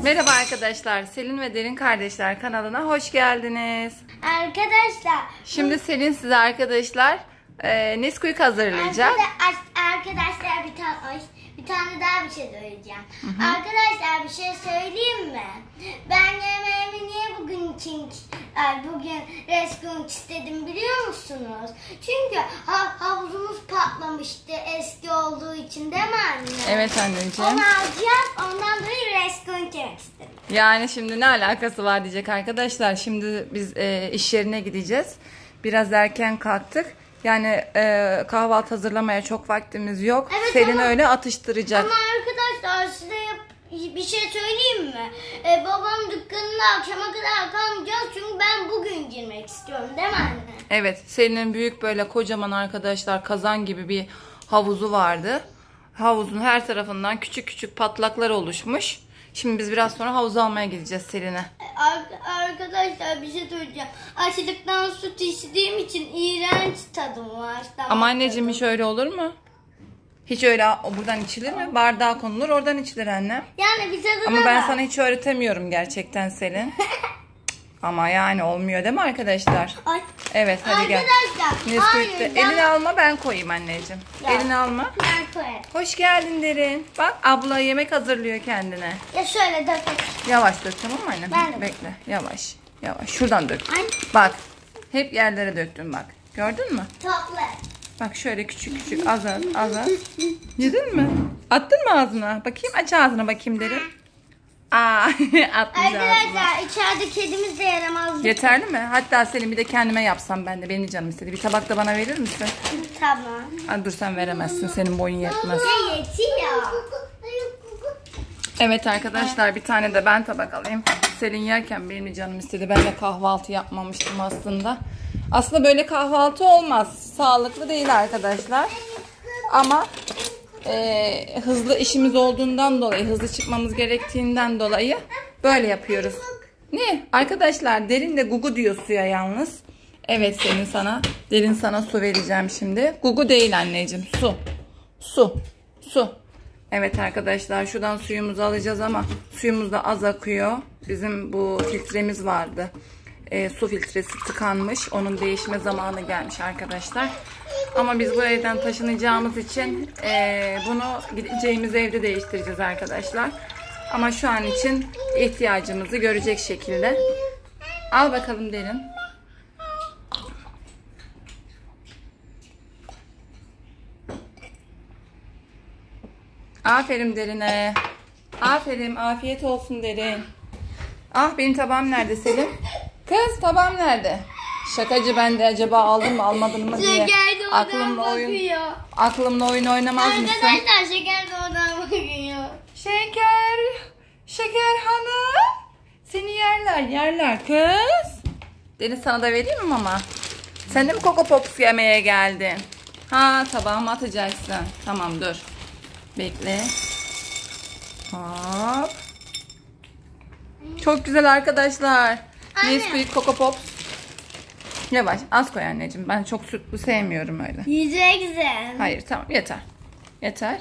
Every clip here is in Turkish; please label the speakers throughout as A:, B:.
A: Merhaba arkadaşlar, Selin ve Derin Kardeşler kanalına hoş geldiniz.
B: Arkadaşlar.
A: Şimdi Selin size arkadaşlar Nesquik hazırlayacak.
B: Arkadaşlar bir tane daha bir şey söyleyeceğim. Arkadaşlar bir şey söyleyeyim mi? Ben yemeğimi niye bugün rescue istedim biliyor musunuz? Çünkü havuzumuz patlamıştı eski olduğu için değil mi anne?
A: Evet anneciğim.
B: Onu alacağız, ondan dolayı rescue yemek istedim.
A: Yani şimdi ne alakası var diyecek arkadaşlar. Şimdi biz iş yerine gideceğiz. Biraz erken kalktık. Yani kahvaltı hazırlamaya çok vaktimiz yok.
B: Evet,
A: Selin öyle atıştıracak.
B: Ama arkadaşlar size bir şey söyleyeyim mi? Babam dükkanında akşama kadar kalmayacağız çünkü ben bugün girmek istiyorum değil mi anne?
A: Evet, Selin'in büyük böyle kocaman arkadaşlar kazan gibi bir havuzu vardı. Havuzun her tarafından küçük küçük patlaklar oluşmuş. Şimdi biz biraz sonra havuzu almaya gideceğiz Selin'e.
B: Arkadaşlar bir şey söyleyeceğim. Açlıktan süt içtiğim için iğrenç tadım var.
A: Ama anneciğim hiç öyle olur mu? Hiç öyle buradan içilir mi? Bardağa konulur, oradan içilir annem.
B: Yani bir tadına
A: Ama ben
B: bak.
A: sana hiç öğretemiyorum gerçekten Selin. Ama yani olmuyor değil mi arkadaşlar?
B: Ay.
A: Evet hadi gel.
B: Arkadaşlar hayır.
A: Elini alma, ben koyayım anneciğim.
B: Ya.
A: Elini alma.
B: Ben koyarım.
A: Hoş geldin Derin. Bak abla yemek hazırlıyor kendine.
B: Ya şöyle dökeyim.
A: Yavaş dök tamam mı annem?
B: Ben de.
A: Bekle yavaş. Yavaş şuradan dök.
B: Ay.
A: Bak hep yerlere döktün bak. Gördün mü?
B: Topla.
A: Bak şöyle küçük küçük azar azar. Yedin mi? Attın mı ağzına? Bakayım aç ağzına bakayım Derin. Aa atmış ağzına.
B: Arkadaşlar içeride kedimiz de yaramaz.
A: Yeterli mi? Hatta Selin bir de kendime yapsam ben de. Benim canım istedi. Bir tabak da bana verir misin?
B: Tamam.
A: Aa, dur sen veremezsin. Senin boyun yetmez.
B: Ya yetiyor.
A: Evet arkadaşlar bir tane de ben tabak alayım. Selin yerken benim de canım istedi. Ben de kahvaltı yapmamıştım aslında. Aslında böyle kahvaltı olmaz. Sağlıklı değil arkadaşlar. Ama hızlı işimiz olduğundan dolayı, hızlı çıkmamız gerektiğinden dolayı böyle yapıyoruz. Ne? Arkadaşlar Derin de gugu diyor suya yalnız. Evet Derin sana su vereceğim şimdi. Gugu değil anneciğim. Su. Evet arkadaşlar şuradan suyumuzu alacağız ama suyumuz da az akıyor. Bizim bu filtremiz vardı. Su filtresi tıkanmış. Onun değişme zamanı gelmiş arkadaşlar. Ama biz bu evden taşınacağımız için bunu gideceğimiz evde değiştireceğiz arkadaşlar. Ama şu an için ihtiyacımızı görecek şekilde. Al bakalım Derin. Aferin Derin'e. Aferin. Afiyet olsun Derin. Ah benim tabağım nerede Selin? Kız tabağım nerede? Şakacı ben de acaba aldım mı almadım mı diye. Aklımla oyun oynamaz mısın?
B: Arkadaşlar şeker de oradan bakıyor.
A: Şeker hanım. Seni yerler kız. Deniz sana da vereyim mi mama? Sen de mi Coco Pops yemeye geldin? Ha tabağıma atacaksın. Tamam dur. Bekle. Hop. Çok güzel arkadaşlar. Nesquik Coco Pops. Yavaş az koy anneciğim. Ben çok sütlü sevmiyorum öyle.
B: Yiyeceksin.
A: Hayır tamam yeter.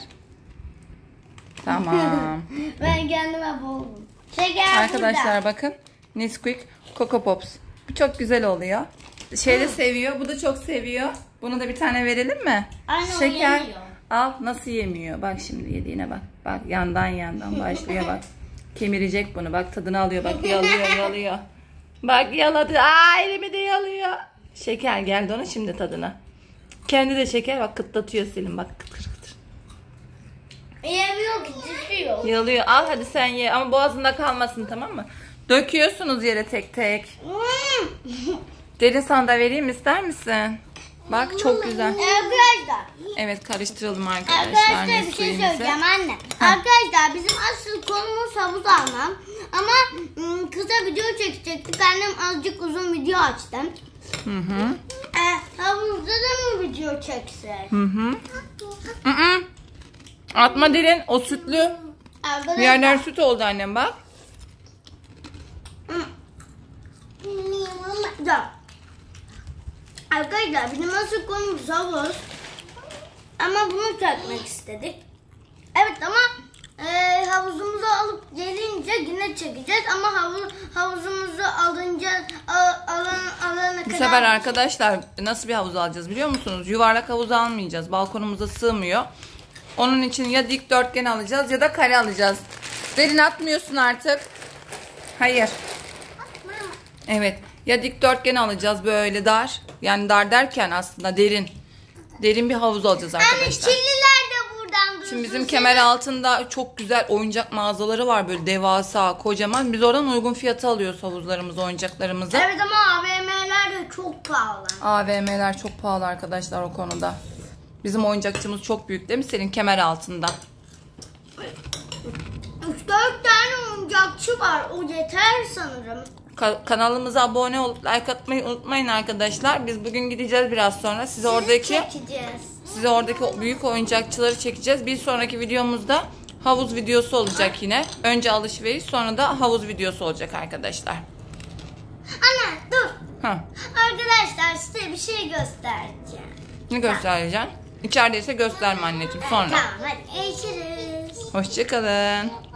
A: Tamam.
B: Ben kendime buldum. Şeker
A: Arkadaşlar
B: burada.
A: bakın. Nesquik Coco Pops. Bu çok güzel oluyor. Şeyde seviyor. Bu da çok seviyor. Bunu da bir tane verelim mi?
B: Anne, o
A: Şeker.
B: yemiyor.
A: Al nasıl yemiyor. Bak şimdi yediğine bak. Bak yandan başlıyor bak. Kemirecek bunu. Bak tadını alıyor. Bak yalıyor. Bak yaladı. Aa elimi de yalıyor. Şeker geldi ona şimdi tadına. Kendi de şeker bak kıtlatıyor Selin. Bak kıtır.
B: Yemiyor ki düşüyor.
A: Yalıyor. Al hadi sen ye. Ama boğazında kalmasın tamam mı? Döküyorsunuz yere tek tek. Derin sana da vereyim ister misin? Bak çok güzel.
B: Arkadaşlar.
A: Evet karıştıralım arkadaşlar.
B: Arkadaşlar bir şey
A: suyumuzu.
B: söyleyeceğim anne. Arkadaşlar bizim asıl konumuz havuz almam. Ama kısa video çekecektik. Annem azıcık uzun video açtı. Havuzda da mı video çeksek?
A: Atma Derin o sütlü.
B: Arkadaşlar.
A: Yerler süt oldu annem bak.
B: Arkadaşlar bizim asıl konumuz havuz. Ama bunu çekmek istedik. Evet ama havuzumuzu alıp gelince yine çekeceğiz ama havuzumuzu alana
A: Bu
B: kadar.
A: sefer arkadaşlar nasıl bir havuz alacağız biliyor musunuz? Yuvarlak havuz almayacağız. Balkonumuza sığmıyor. Onun için ya dikdörtgen alacağız ya da kare alacağız. Derin atmıyorsun artık. Hayır. Evet. Ya dikdörtgen alacağız böyle dar. Yani dar derken aslında derin. Derin bir havuz alacağız arkadaşlar.
B: Yani çilliler de buradan dursun.
A: Şimdi bizim kemer altında çok güzel oyuncak mağazaları var böyle devasa, kocaman. Biz oradan uygun fiyata alıyoruz havuzlarımızı, oyuncaklarımızı.
B: Evet ama AVM'ler de çok pahalı.
A: AVM'ler çok pahalı arkadaşlar o konuda. Bizim oyuncakçımız çok büyük değil mi senin kemer altında?
B: 3-4 tane oyuncakçı var. O yeter sanırım.
A: Kanalımıza abone olup like atmayı unutmayın arkadaşlar. Biz bugün gideceğiz biraz sonra. Size oradaki büyük oyuncakçıları çekeceğiz. Bir sonraki videomuzda havuz videosu olacak yine. Önce alışveriş, sonra da havuz videosu olacak arkadaşlar.
B: Anne dur.
A: Ha.
B: Arkadaşlar size bir şey göstereceğim.
A: Ne göstereceğim? İçerideyse gösterme anneciğim sonra.
B: Tamam hadi görüşürüz.
A: Hoşçakalın.